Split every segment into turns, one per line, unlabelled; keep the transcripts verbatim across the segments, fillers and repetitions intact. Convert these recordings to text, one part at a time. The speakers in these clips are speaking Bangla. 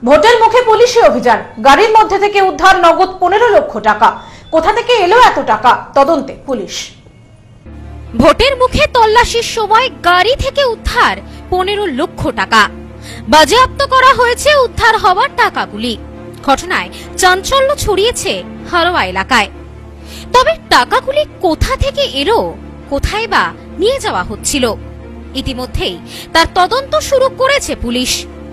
ভোটের মুখে পুলিশি অভিযান, গাড়ির মধ্যে থেকে উদ্ধার নগদ পনেরো লক্ষ টাকা। কোথা থেকে এলো এত টাকা, তদন্তে পুলিশ।
ভোটের মুখে তল্লাশির সময় গাড়ি থেকে উদ্ধার পনেরো লক্ষ টাকা। বাজেয়াপ্ত করা হয়েছে উদ্ধার হওয়ার টাকাগুলি। ঘটনায় চাঞ্চল্য ছড়িয়েছে হারোয়া এলাকায়। তবে টাকাগুলি কোথা থেকে এলো, কোথায় বা নিয়ে যাওয়া হচ্ছিল, ইতিমধ্যেই তার তদন্ত শুরু করেছে পুলিশ।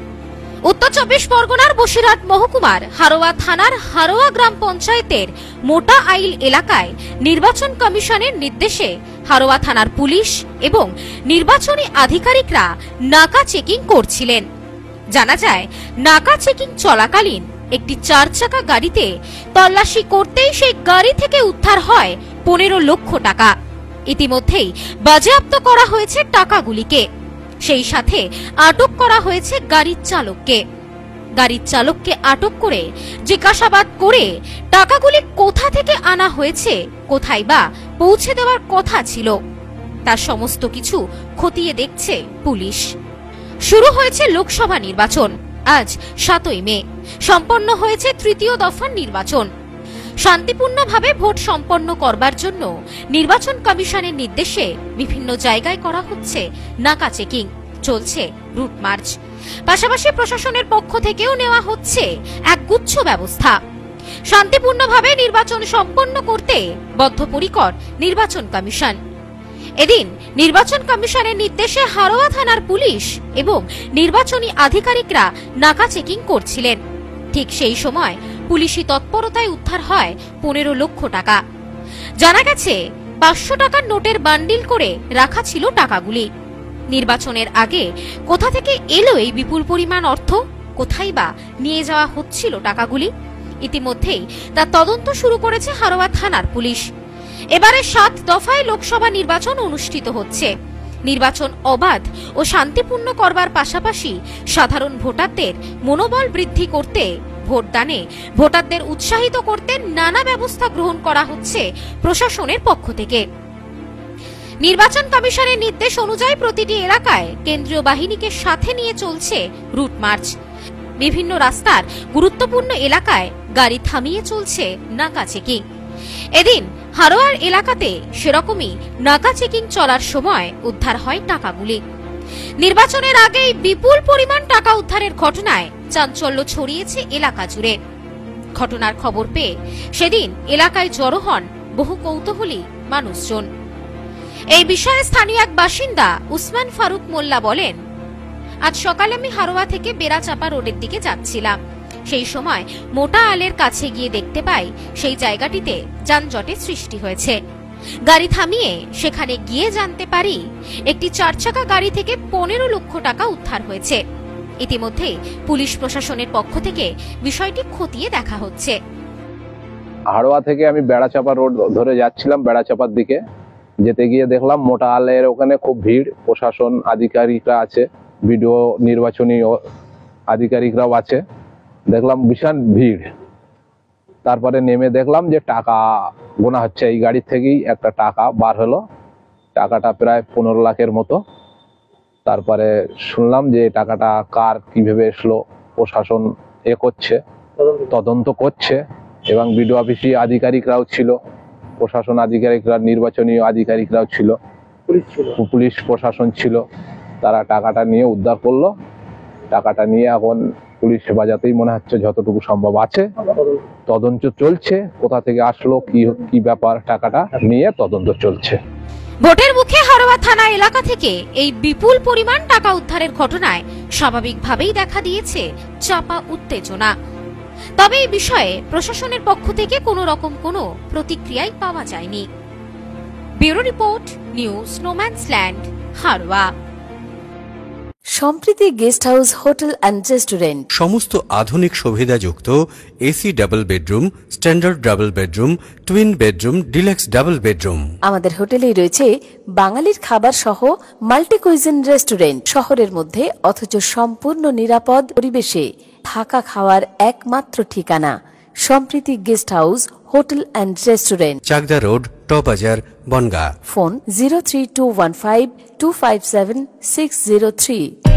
উত্তর চব্বিশ পরগনার বসিরহাট মহকুমার হারোয়া থানার হারোয়া গ্রাম পঞ্চায়েতের মোটা আইল এলাকায় নির্বাচন কমিশনের নির্দেশে হারোয়া থানার পুলিশ এবং নির্বাচনী আধিকারিকরা নাকা চেকিং করছিলেন। জানা যায়, নাকা চেকিং চলাকালীন একটি চার চাকা গাড়িতে তল্লাশি করতেই সেই গাড়ি থেকে উদ্ধার হয় পনেরো লক্ষ টাকা। ইতিমধ্যেই বাজেয়াপ্ত করা হয়েছে টাকাগুলিকে। সেই সাথে আটক করা হয়েছে গাড়ির চালককে। গাড়ির চালককে আটক করে জিজ্ঞাসাবাদ করে টাকাগুলি কোথা থেকে আনা হয়েছে, কোথায় বা পৌঁছে দেওয়ার কথা ছিল, তার সমস্ত কিছু খতিয়ে দেখছে পুলিশ। শুরু হয়েছে লোকসভা নির্বাচন। আজ সাতই মে সম্পন্ন হয়েছে তৃতীয় দফার নির্বাচন। শান্তিপূর্ণভাবে ভোট সম্পন্ন করবার জন্য নির্বাচন কমিশনের নির্দেশে বিভিন্ন জায়গায় করা হচ্ছে নাকা চেকিং, চলছে রুট মার্চ। পাশাপাশি প্রশাসনের পক্ষ থেকেও নেওয়া হচ্ছে একগুচ্ছ ব্যবস্থা। শান্তিপূর্ণভাবে নির্বাচন সম্পন্ন করতে বদ্ধপরিকর নির্বাচন কমিশন। এদিন নির্বাচন কমিশনের নির্দেশে হারোয়া থানার পুলিশ এবং নির্বাচনী আধিকারিকরা নাকা চেকিং করছিলেন। ঠিক সেই সময় পুলিশি তৎপরতায় উদ্ধার হয় পনেরো লক্ষ টাকা। জানা গেছে, পাঁচশো টাকার নোটের বান্ডিল করে রাখা ছিল টাকাগুলি। নির্বাচনের আগে কোথা থেকে এলো এই বিপুল পরিমাণ অর্থ, কোথায় বা নিয়ে যাওয়া হচ্ছিল টাকাগুলি, ইতিমধ্যেই তা তদন্ত শুরু করেছে হারোয়া থানার পুলিশ। এবারে সাত দফায় লোকসভা নির্বাচন অনুষ্ঠিত হচ্ছে। নির্বাচন অবাধ ও শান্তিপূর্ণ করবার পাশাপাশি সাধারণ ভোটারদের মনোবল বৃদ্ধি করতে, ভোটদানে ভোটারদের উৎসাহিত করতে নানা ব্যবস্থা গ্রহণ করা হচ্ছে প্রশাসনের পক্ষ থেকে। নির্বাচন কমিশনের নির্দেশ অনুযায়ী প্রতিটি এলাকায় কেন্দ্রীয় বাহিনীকে সাথে নিয়ে চলছে রুট মার্চ। বিভিন্ন রাস্তার গুরুত্বপূর্ণ এলাকায় গাড়ি থামিয়ে চলছে নাকা চেকিং। এদিন হারোয়ার এলাকাতে সেরকমই নাকা চেকিং চলার সময় উদ্ধার হয় টাকাগুলি। নির্বাচনের আগেই বিপুল পরিমাণ টাকা উদ্ধারের ঘটনায় চাঞ্চল্য ছড়িয়েছে এলাকা জুড়ে। ঘটনার খবর পেয়ে সেদিন এলাকায় জড়ো হন বহু কৌতূহলী মানুষজন। এই বিষয়ে স্থানীয় এক বাসিন্দা উসমান ফারুক মোল্লা বলেন, আজ সকালে আমি হারোয়া থেকে বেড়াচাপা রোডের দিকে যাচ্ছিলাম। সেই সময় মোটা আলের কাছে গিয়ে দেখতে পাই সেই জায়গাটিতে যানজটের সৃষ্টি হয়েছে। গাড়ি থামিয়ে সেখানে গিয়ে জানতে পারি একটি চার চাকা গাড়ি থেকে পনেরো লক্ষ টাকা উদ্ধার হয়েছে। ইতিমধ্যেই পুলিশ প্রশাসনের পক্ষ থেকে বিষয়টি খতিয়ে দেখা হচ্ছে।
হারোয়া থেকে আমি বেড়াচাপা রোড ধরে যাচ্ছিলাম, বেড়াচাপার দিকে যেতে গিয়ে দেখলাম মোটা আলের ওখানে খুব ভিড়। প্রশাসন আধিকারিকরা আছে, বিডিও নির্বাচনী আধিকারিকরাও আছে। দেখলাম বিশাল ভিড়। তারপরে নেমে দেখলাম যে টাকা গোনা হচ্ছে। এই গাড়ি থেকেই একটা টাকা বার হলো, টাকাটা প্রায় পনেরো লাখের মতো। তারপরে শুনলাম যে টাকাটা কার কিভাবে এসলো প্রশাসন এ করছে, তদন্ত করছে এবং বিডিও অফিসি আধিকারিকরাও ছিল, প্রশাসন আধিকারিকরা, নির্বাচনী আধিকারিকরাও ছিল, পুলিশ প্রশাসন ছিল। তারা টাকাটা নিয়ে উদ্ধার করলো। টাকাটা নিয়ে এখন পুলিশ হেফাজতেই মনে হচ্ছে যতটুকু সম্ভব আছে। তদন্ত চলছে, কোথা থেকে আসলো, কি কি ব্যাপার, টাকাটা নিয়ে তদন্ত চলছে।
ভোটের মুখে হারোয়া থানা এলাকা থেকে এই বিপুল পরিমাণ টাকা উদ্ধারের ঘটনায় স্বাভাবিকভাবেই দেখা দিয়েছে চাপা উত্তেজনা। তবে এই বিষয়ে প্রশাসনের পক্ষ থেকে কোনো রকম কোনো প্রতিক্রিয়াই পাওয়া যায়নি। Bureau report, news no man's land, Haroa.
Sampriti guest house hotel and restaurant,
সমস্ত আধুনিক সুবিধাযুক্ত AC double bedroom, standard double bedroom, twin bedroom, deluxe double bedroom.
আমাদের হোটেলেই রয়েছে বাঙালির খাবার সহ মাল্টি কুইজিন রেস্টুরেন্ট। শহরের মধ্যে অথচ সম্পূর্ণ নিরাপদ পরিবেশে থাকা খাওয়ার একমাত্র ঠিকানা Sampriti guest house hotel and restaurant,
Chakdah road, টবাজার, Bongaon.
Phone zero three two one five two five seven six zero three.